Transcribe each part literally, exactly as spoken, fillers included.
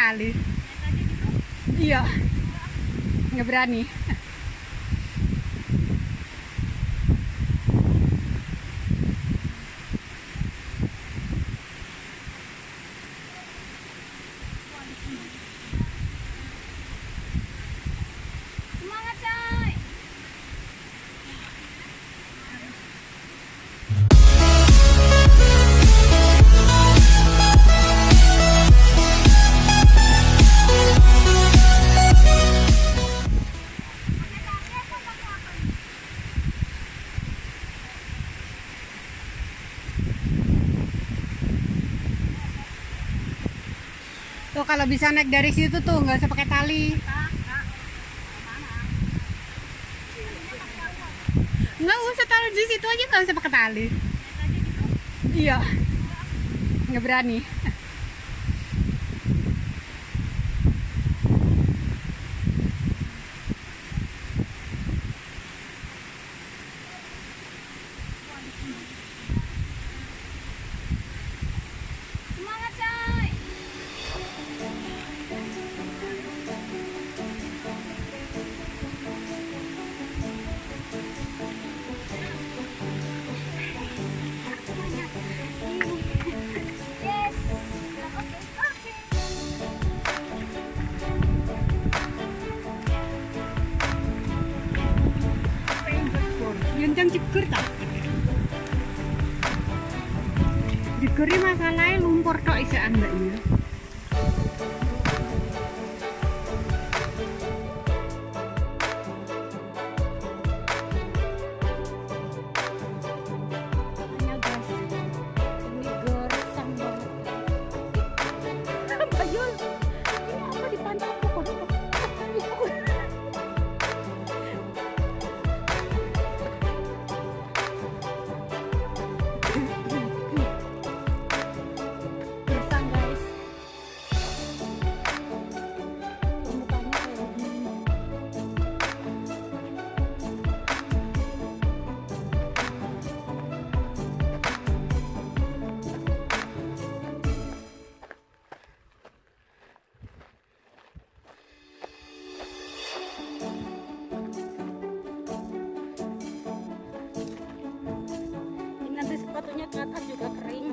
tali. Iya, nggak berani. Semangat, coy. Tuh kalau bisa naik dari situ tuh nggak usah pakai tali. Nggak usah taruh di situ aja, nggak usah pakai tali. Iya, nggak berani. Semangat, coy. Yes. Oke, oke. Yang cikur tak? Cikuri masalahnya lumpur tok isi anda ini. Hanya guys, ini gersang banget. Bayul, ini apa di pantai aku? Gersang guys. Pembukaannya kayak gini. Ini nanti sepatunya ke atas juga kering.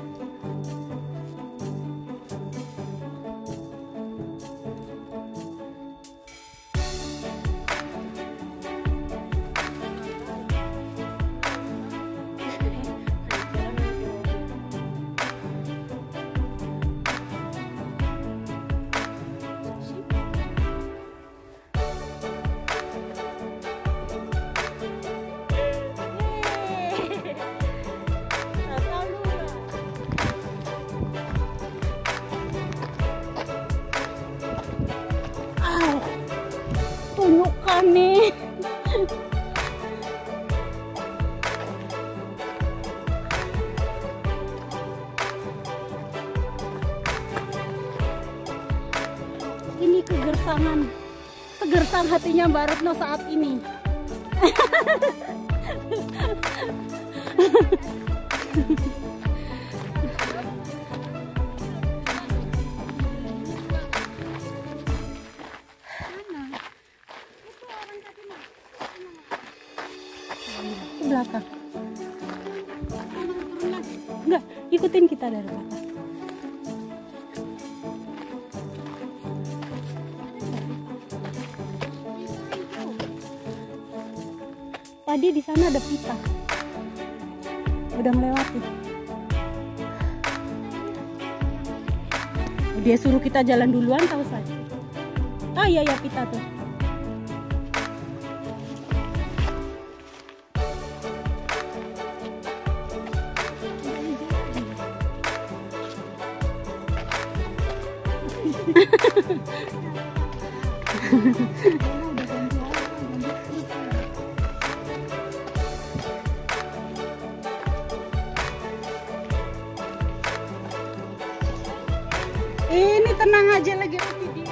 Tunjukkan nih. Ini kegersangan, segersang hatinya Mbak Retno saat ini. Ke belakang. Enggak, ikutin kita dari belakang. Tadi di sana ada pita. Udah melewati. Dia suruh kita jalan duluan, tahu saja. Oh iya ya pita tuh. Ini tenang aja lagi video.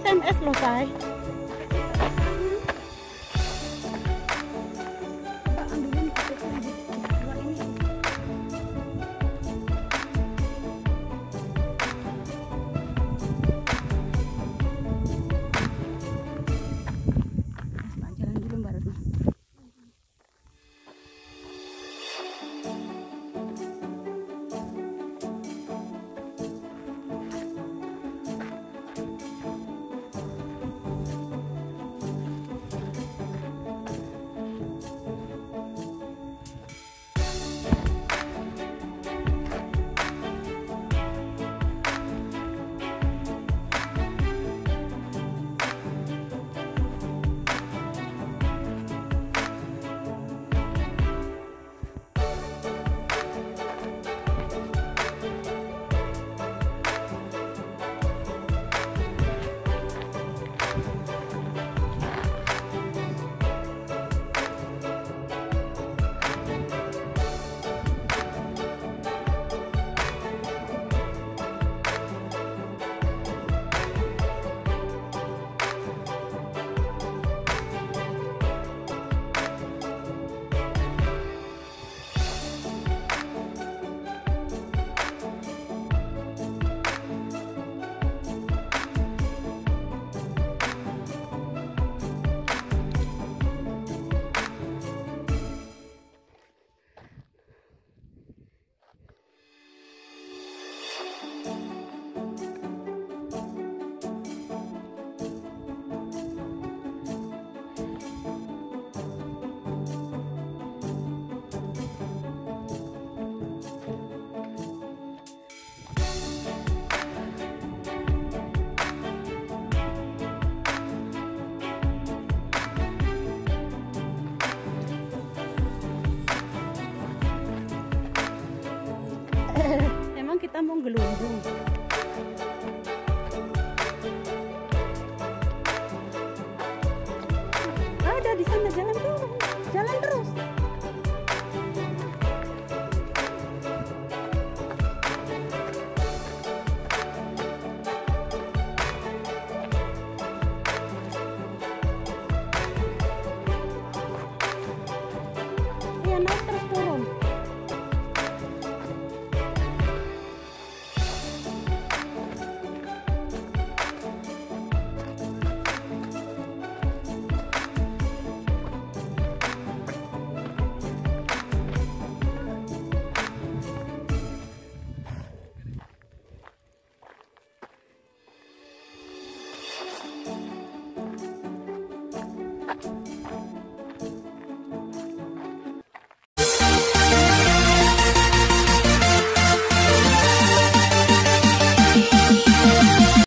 M S loh, Say. Mbak, ambilin paketnya di dua ini. Mas, tak jalan dulu Mbak Retno. Emang kita mau gelundung. Ada di sana, jalan terus, jalan terus. Iya, naik terus turun. Thank you.